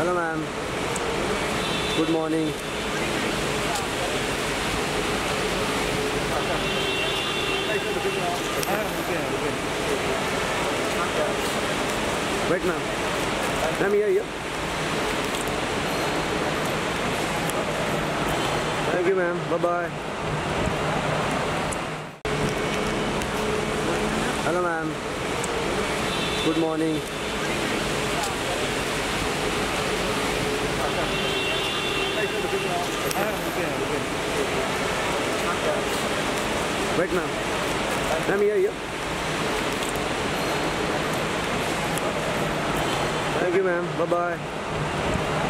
Hello ma'am. Good morning. Wait ma'am. Ma'am here. Thank you ma'am. Bye bye. Hello ma'am. Good morning. Wait ma'am. Ma'am here. Thank you ma'am. Bye bye.